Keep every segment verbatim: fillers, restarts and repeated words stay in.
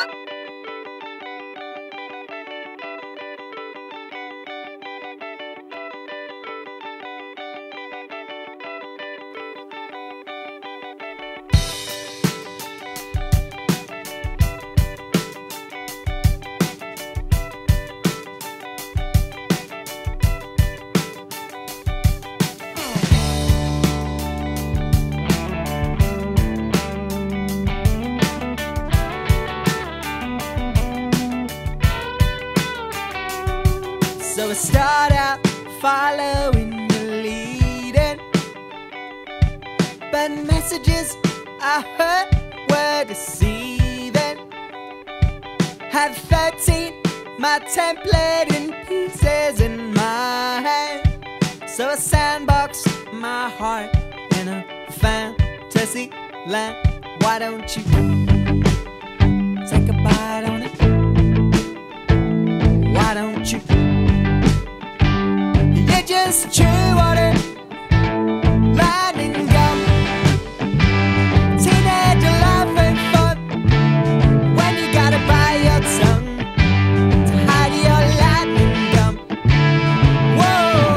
So I start out following the leading, but messages I heard were deceiving. Had thirteen, my template in pieces in my hand. So I sandboxed my heart in a fantasy land. Why don't you take a bite on it? Why don't you just chew on it, lightning gum, teenager laughing fun, when you gotta bite your tongue to hide your lightning gum. Whoa.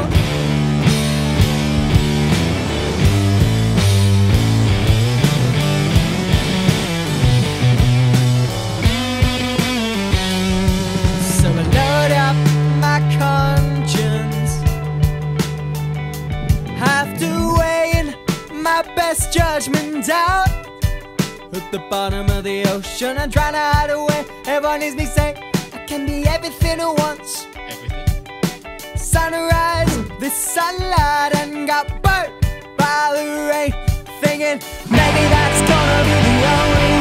So I load up my conscience, have to weigh in my best judgment out. At the bottom of the ocean, I'm trying to hide away. Everyone needs me say I can be everything at once. Everything. Sunrise, the sunlight, and got burnt by the rain. Thinking maybe that's gonna be the only